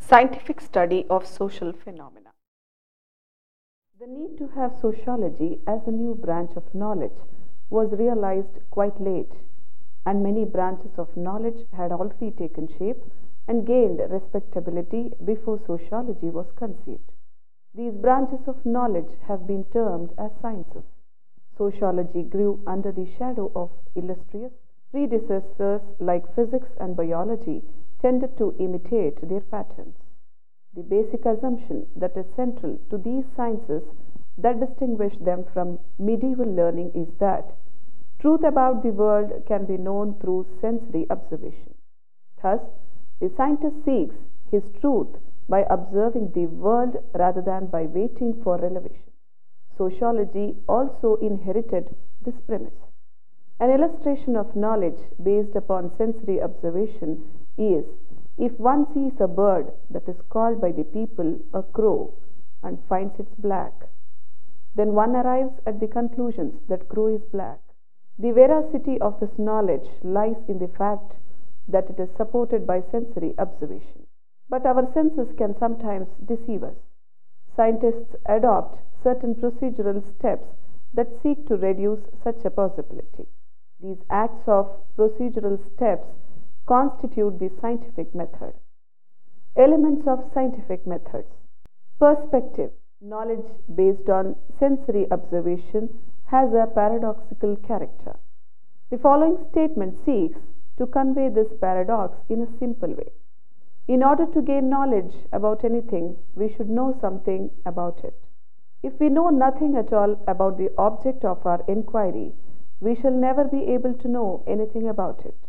Scientific study of social phenomena. The need to have sociology as a new branch of knowledge was realized quite late, and many branches of knowledge had already taken shape and gained respectability before sociology was conceived. These branches of knowledge have been termed as sciences. Sociology grew under the shadow of illustrious predecessors like physics and biology tended to imitate their patterns. The basic assumption that is central to these sciences that distinguish them from medieval learning is that truth about the world can be known through sensory observation. Thus, the scientist seeks his truth by observing the world rather than by waiting for revelation. Sociology also inherited this premise. An illustration of knowledge based upon sensory observation is if one sees a bird that is called by the people a crow and finds it's black, then one arrives at the conclusions that crow is black. The veracity of this knowledge lies in the fact that it is supported by sensory observation. But our senses can sometimes deceive us. Scientists adopt certain procedural steps that seek to reduce such a possibility. These acts of procedural steps constitute the scientific method. Elements of scientific methods. Perspective. Knowledge based on sensory observation has a paradoxical character. The following statement seeks to convey this paradox in a simple way. In order to gain knowledge about anything, we should know something about it. If we know nothing at all about the object of our inquiry, we shall never be able to know anything about it.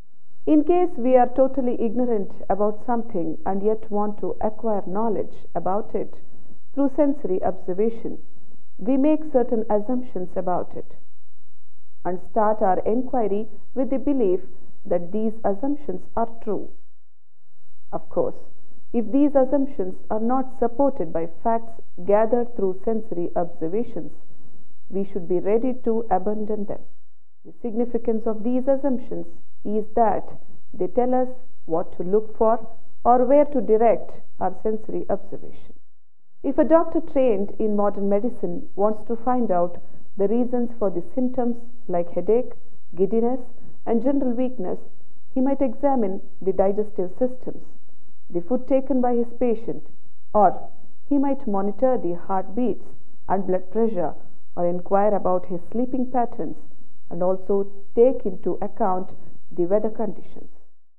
In case we are totally ignorant about something and yet want to acquire knowledge about it through sensory observation, we make certain assumptions about it and start our inquiry with the belief that these assumptions are true. Of course, if these assumptions are not supported by facts gathered through sensory observations, we should be ready to abandon them. The significance of these assumptions is that they tell us what to look for or where to direct our sensory observation. If a doctor trained in modern medicine wants to find out the reasons for the symptoms like headache, giddiness, and general weakness, he might examine the digestive systems, the food taken by his patient, or he might monitor the heartbeats and blood pressure or inquire about his sleeping patterns and also take into account the weather conditions.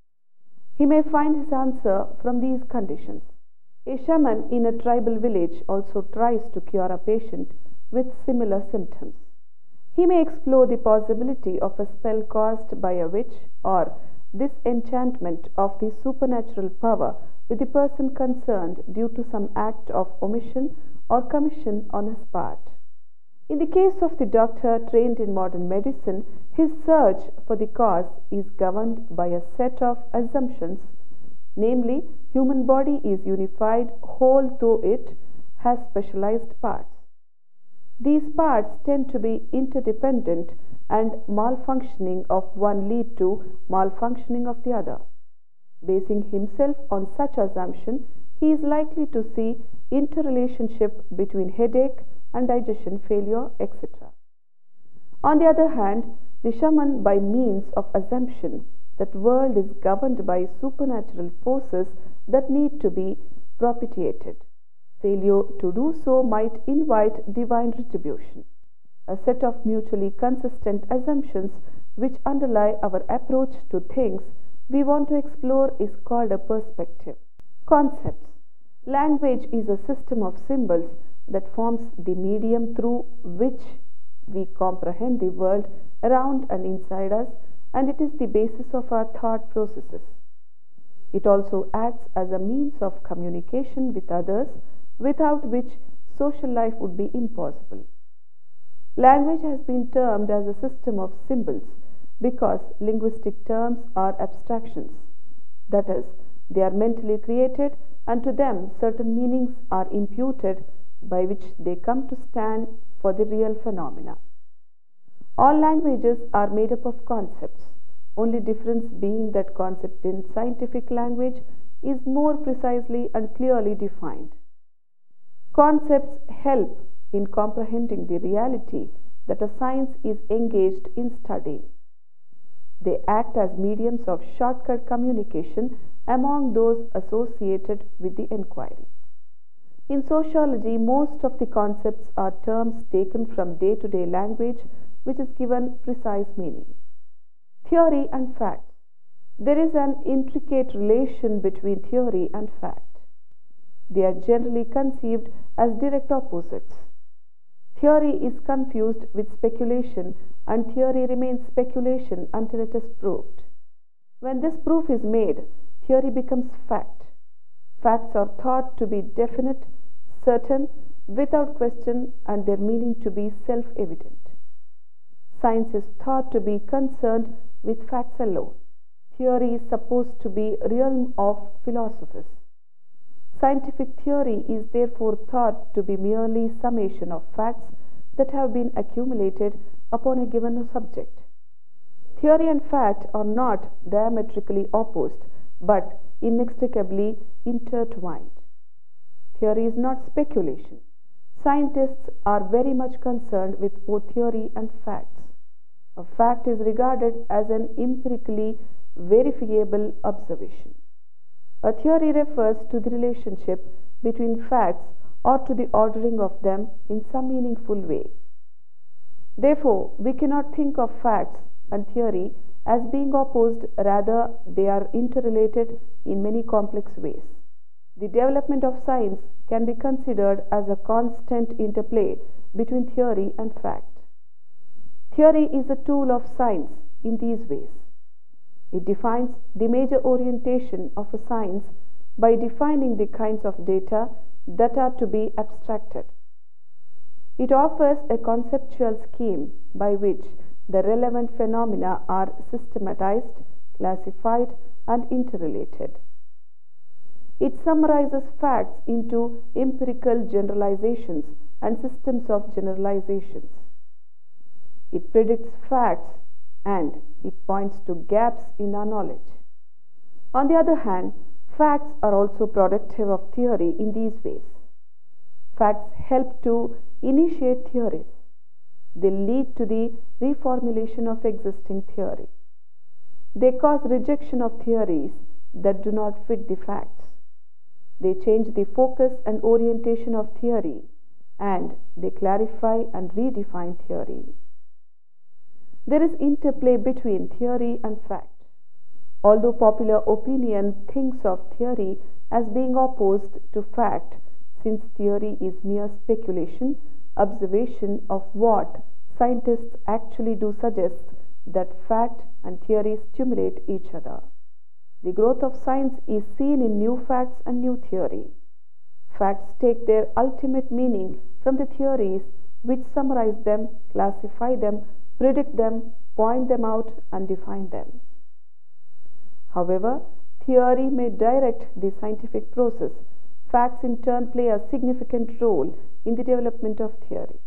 He may find his answer from these conditions. A shaman in a tribal village also tries to cure a patient with similar symptoms. He may explore the possibility of a spell caused by a witch or disenchantment of the supernatural power with the person concerned due to some act of omission or commission on his part. In the case of the doctor trained in modern medicine, his search for the cause is governed by a set of assumptions, namely, human body is unified whole though it has specialized parts. These parts tend to be interdependent and malfunctioning of one lead to malfunctioning of the other. Basing himself on such assumption, he is likely to see interrelationship between headache and digestion failure, etc. On the other hand, the shaman, by means of assumption that world is governed by supernatural forces that need to be propitiated. Failure to do so might invite divine retribution. A set of mutually consistent assumptions which underlie our approach to things we want to explore is called a perspective. Concepts. Language is a system of symbols that forms the medium through which we comprehend the world around and inside us, and it is the basis of our thought processes. It also acts as a means of communication with others, without which social life would be impossible. Language has been termed as a system of symbols because linguistic terms are abstractions. That is, they are mentally created and to them certain meanings are imputed by which they come to stand for the real phenomena. All languages are made up of concepts, only difference being that concept in scientific language is more precisely and clearly defined. Concepts help in comprehending the reality that a science is engaged in studying. They act as mediums of shortcut communication among those associated with the inquiry. In sociology, most of the concepts are terms taken from day-to-day language which is given precise meaning. Theory and fact. There is an intricate relation between theory and fact. They are generally conceived as direct opposites. Theory is confused with speculation, and theory remains speculation until it is proved. When this proof is made, theory becomes fact. Facts are thought to be definite, certain, without question, and their meaning to be self-evident. Science is thought to be concerned with facts alone. Theory is supposed to be realm of philosophers. Scientific theory is therefore thought to be merely summation of facts that have been accumulated upon a given subject. Theory and fact are not diametrically opposed, but inextricably intertwined. Theory is not speculation. Scientists are very much concerned with both theory and facts. A fact is regarded as an empirically verifiable observation. A theory refers to the relationship between facts or to the ordering of them in some meaningful way. Therefore, we cannot think of facts and theory as being opposed, rather they are interrelated in many complex ways. The development of science can be considered as a constant interplay between theory and fact. Theory is a tool of science in these ways. It defines the major orientation of a science by defining the kinds of data that are to be abstracted. It offers a conceptual scheme by which the relevant phenomena are systematized, classified, and interrelated. It summarizes facts into empirical generalizations and systems of generalizations. It predicts facts and it points to gaps in our knowledge. On the other hand, facts are also productive of theory in these ways. Facts help to initiate theories. They lead to the reformulation of existing theory. They cause rejection of theories that do not fit the facts. They change the focus and orientation of theory, and they clarify and redefine theory. There is interplay between theory and fact. Although popular opinion thinks of theory as being opposed to fact, since theory is mere speculation, observation of what scientists actually do suggests that fact and theory stimulate each other. The growth of science is seen in new facts and new theory. Facts take their ultimate meaning from the theories which summarize them, classify them, predict them, point them out, and define them. However, theory may direct the scientific process. Facts in turn play a significant role in the development of theory.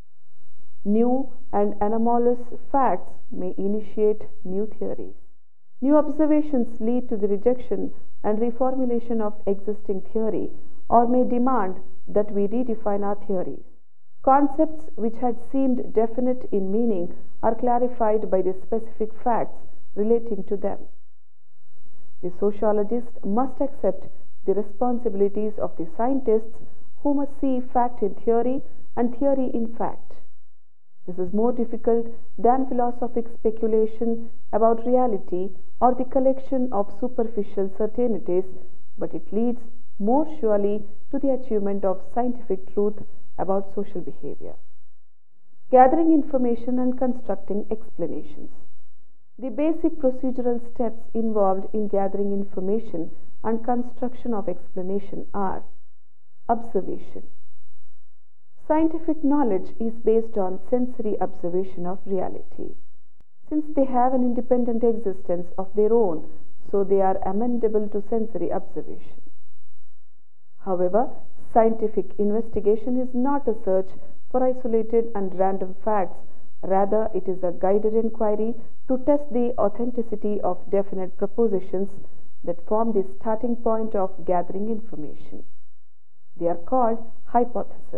New and anomalous facts may initiate new theories. New observations lead to the rejection and reformulation of existing theory, or may demand that we redefine our theories. Concepts which had seemed definite in meaning are clarified by the specific facts relating to them. The sociologist must accept the responsibilities of the scientists who must see fact in theory and theory in fact. This is more difficult than philosophic speculation about reality or the collection of superficial certainties, but it leads more surely to the achievement of scientific truth about social behavior. Gathering information and constructing explanations. The basic procedural steps involved in gathering information and construction of explanation are: observation. Scientific knowledge is based on sensory observation of reality. Since they have an independent existence of their own, so they are amenable to sensory observation. However, scientific investigation is not a search for isolated and random facts. Rather, it is a guided inquiry to test the authenticity of definite propositions, that form the starting point of gathering information. They are called hypotheses.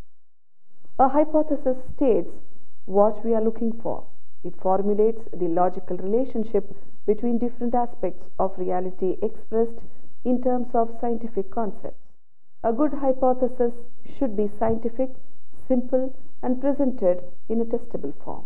A hypothesis states what we are looking for. It formulates the logical relationship between different aspects of reality expressed in terms of scientific concepts. A good hypothesis should be scientific, simple, and presented in a testable form.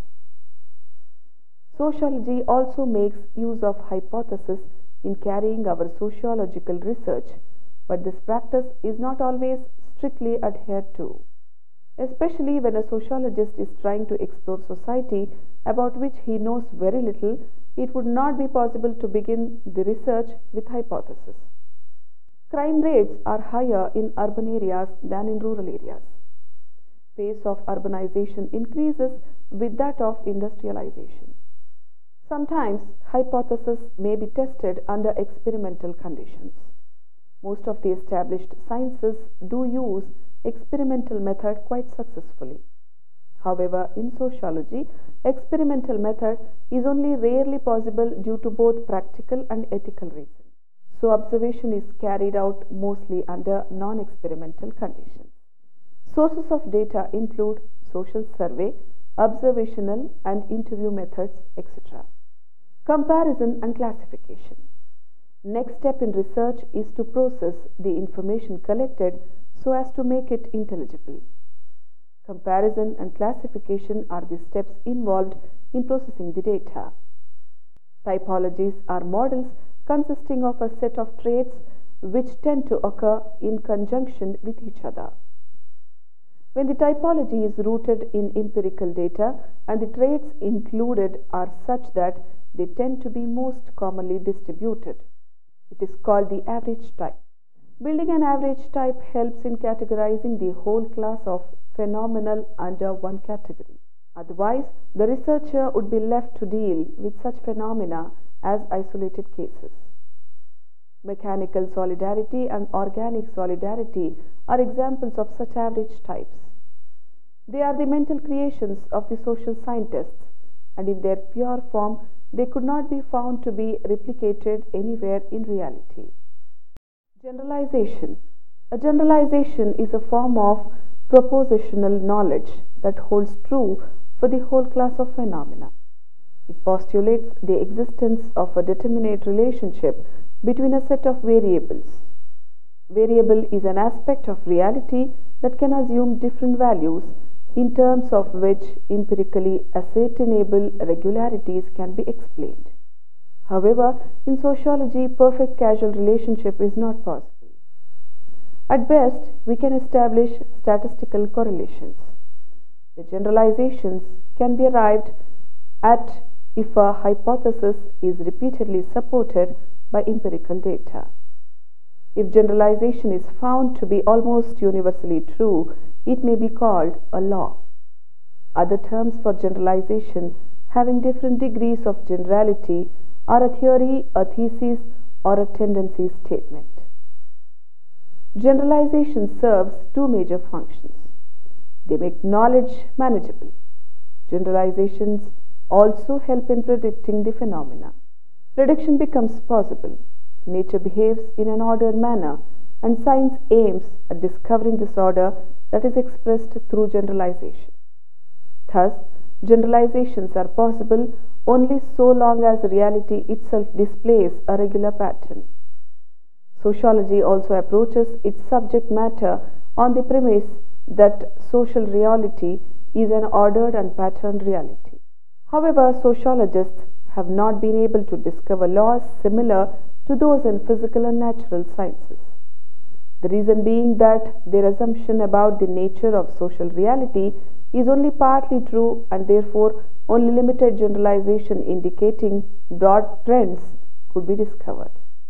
Sociology also makes use of hypotheses in carrying our sociological research, but this practice is not always strictly adhered to. Especially when a sociologist is trying to explore society about which he knows very little, it would not be possible to begin the research with hypotheses. Crime rates are higher in urban areas than in rural areas. Pace of urbanization increases with that of industrialization. Sometimes hypotheses may be tested under experimental conditions. Most of the established sciences do use experimental method quite successfully. However, in sociology, experimental method is only rarely possible due to both practical and ethical reasons. So observation is carried out mostly under non-experimental conditions. Sources of data include social survey, observational and interview methods, etc. Comparison and classification. Next step in research is to process the information collected so as to make it intelligible. Comparison and classification are the steps involved in processing the data. Typologies are models consisting of a set of traits which tend to occur in conjunction with each other. When the typology is rooted in empirical data and the traits included are such that they tend to be most commonly distributed, it is called the average type. Building an average type helps in categorizing the whole class of phenomena under one category. Otherwise, the researcher would be left to deal with such phenomena as isolated cases. Mechanical solidarity and organic solidarity are examples of such average types. They are the mental creations of the social scientists, and in their pure form, they could not be found to be replicated anywhere in reality. Generalization. A generalization is a form of propositional knowledge that holds true for the whole class of phenomena. It postulates the existence of a determinate relationship between a set of variables. Variable is an aspect of reality that can assume different values in terms of which empirically ascertainable regularities can be explained. However, in sociology, perfect causal relationship is not possible. At best, we can establish statistical correlations. The generalizations can be arrived at if a hypothesis is repeatedly supported by empirical data. If generalization is found to be almost universally true, it may be called a law. Other terms for generalization having different degrees of generality are a theory, a thesis, or a tendency statement. Generalization serves two major functions. They make knowledge manageable. Generalizations also help in predicting the phenomena. Prediction becomes possible. Nature behaves in an ordered manner, and science aims at discovering this order that is expressed through generalization. Thus, generalizations are possible only so long as reality itself displays a regular pattern. Sociology also approaches its subject matter on the premise that social reality is an ordered and patterned reality. However, sociologists have not been able to discover laws similar to those in physical and natural sciences. The reason being that their assumption about the nature of social reality is only partly true, and therefore only limited generalization indicating broad trends could be discovered.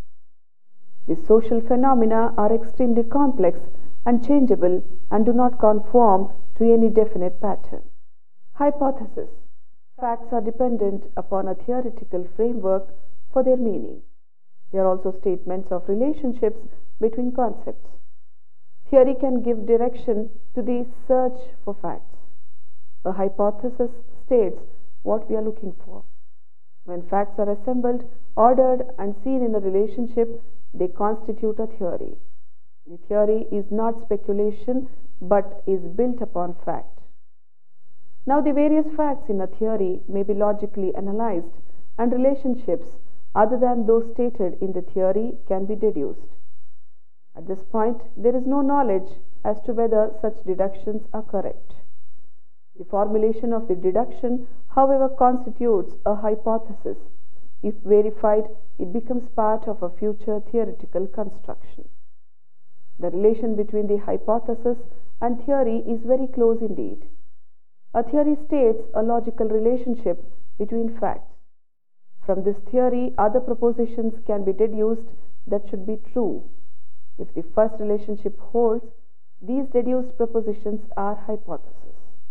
The social phenomena are extremely complex and changeable and do not conform to any definite pattern. Hypothesis. Facts are dependent upon a theoretical framework for their meaning. They are also statements of relationships between concepts. Theory can give direction to the search for facts. A hypothesis states what we are looking for. When facts are assembled, ordered, and seen in a relationship, they constitute a theory. The theory is not speculation but is built upon fact. Now, the various facts in a theory may be logically analyzed, and relationships other than those stated in the theory can be deduced. At this point, there is no knowledge as to whether such deductions are correct. The formulation of the deduction, however, constitutes a hypothesis. If verified, it becomes part of a future theoretical construction. The relation between the hypothesis and theory is very close indeed. A theory states a logical relationship between facts. From this theory, other propositions can be deduced that should be true. If the first relationship holds, these deduced propositions are hypotheses.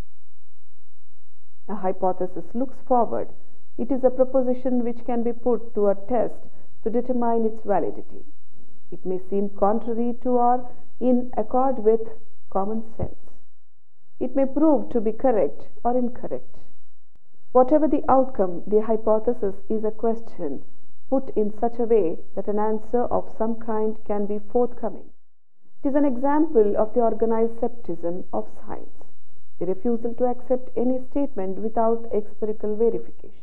A hypothesis looks forward. It is a proposition which can be put to a test to determine its validity. It may seem contrary to or in accord with common sense. It may prove to be correct or incorrect. Whatever the outcome, the hypothesis is a question put in such a way that an answer of some kind can be forthcoming. It is an example of the organized skepticism of science, the refusal to accept any statement without empirical verification.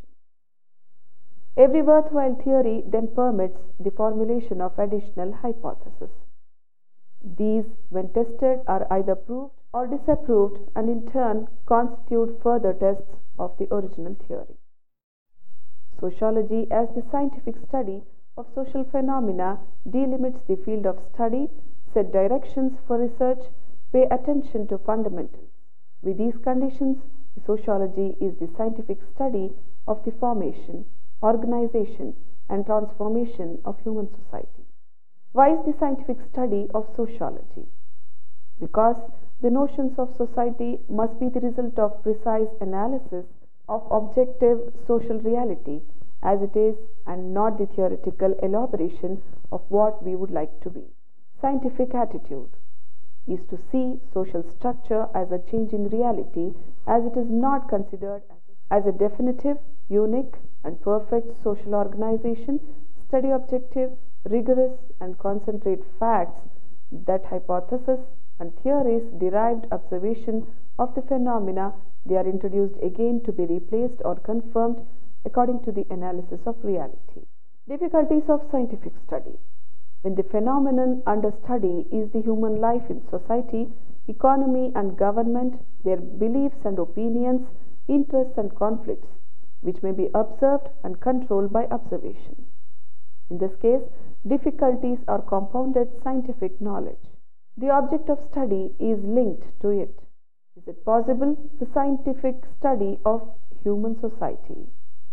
Every worthwhile theory then permits the formulation of additional hypotheses. These, when tested, are either proved or disapproved and in turn constitute further tests of the original theory. Sociology, as the scientific study of social phenomena, delimits the field of study, set directions for research, pay attention to fundamentals. With these conditions, sociology is the scientific study of the formation, organization, and transformation of human society. Why is the scientific study of sociology? Because the notions of society must be the result of precise analysis of objective social reality as it is and not the theoretical elaboration of what we would like to be. Scientific attitude is to see social structure as a changing reality as it is not considered as a definitive, unique, and perfect social organization, study objective, rigorous, and concentrate facts that hypotheses and theories derived observation of the phenomena they are introduced again to be replaced or confirmed according to the analysis of reality. Difficulties of scientific study. When the phenomenon under study is the human life in society, economy and government, their beliefs and opinions, interests and conflicts, which may be observed and controlled by observation. In this case, difficulties are compounded scientific knowledge. The object of study is linked to it. Is it possible? The scientific study of human society,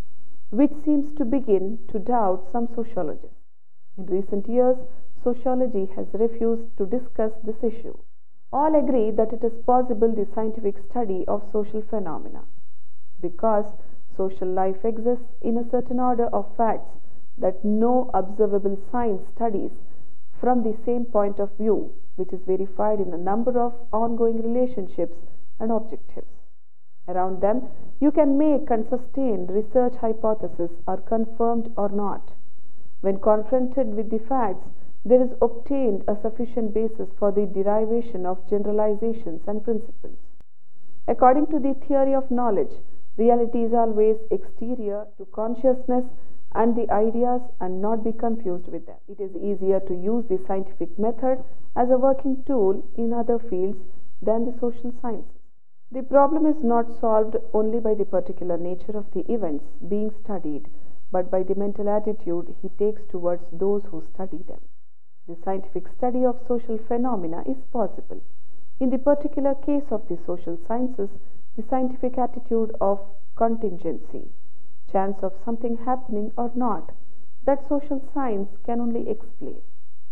which seems to begin to doubt some sociologists. In recent years, sociology has refused to discuss this issue. All agree that it is possible the scientific study of social phenomena, because social life exists in a certain order of facts that no observable science studies from the same point of view, which is verified in a number of ongoing relationships and objectives. Around them, you can make and sustain research hypotheses are confirmed or not. When confronted with the facts, there is obtained a sufficient basis for the derivation of generalizations and principles. According to the theory of knowledge, reality is always exterior to consciousness and the ideas and not be confused with them. It is easier to use the scientific method as a working tool in other fields than the social sciences. The problem is not solved only by the particular nature of the events being studied, but by the mental attitude he takes towards those who study them. The scientific study of social phenomena is possible. In the particular case of the social sciences, the scientific attitude of contingency, chance of something happening or not, that social science can only explain.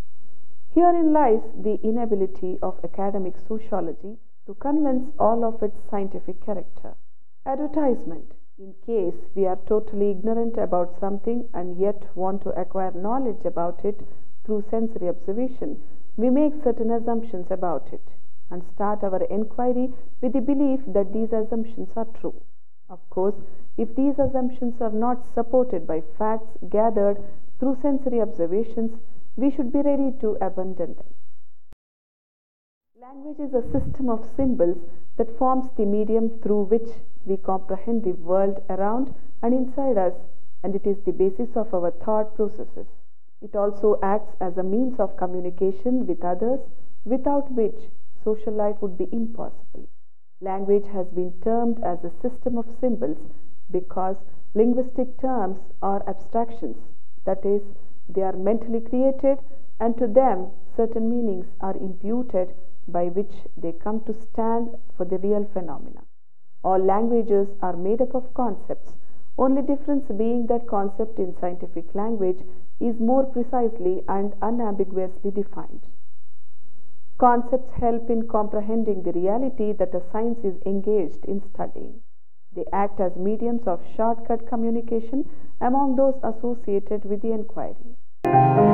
Herein lies the inability of academic sociology to convince all of its scientific character. Advertisement. In case we are totally ignorant about something and yet want to acquire knowledge about it through sensory observation, we make certain assumptions about it and start our inquiry with the belief that these assumptions are true. Of course, if these assumptions are not supported by facts gathered through sensory observations, we should be ready to abandon them. Language is a system of symbols that forms the medium through which we comprehend the world around and inside us, and it is the basis of our thought processes. It also acts as a means of communication with others, without which social life would be impossible. Language has been termed as a system of symbols because linguistic terms are abstractions, that is, they are mentally created and to them certain meanings are imputed by which they come to stand for the real phenomena. All languages are made up of concepts, only difference being that concept in scientific language is more precisely and unambiguously defined. Concepts help in comprehending the reality that a science is engaged in studying. They act as mediums of shortcut communication among those associated with the inquiry.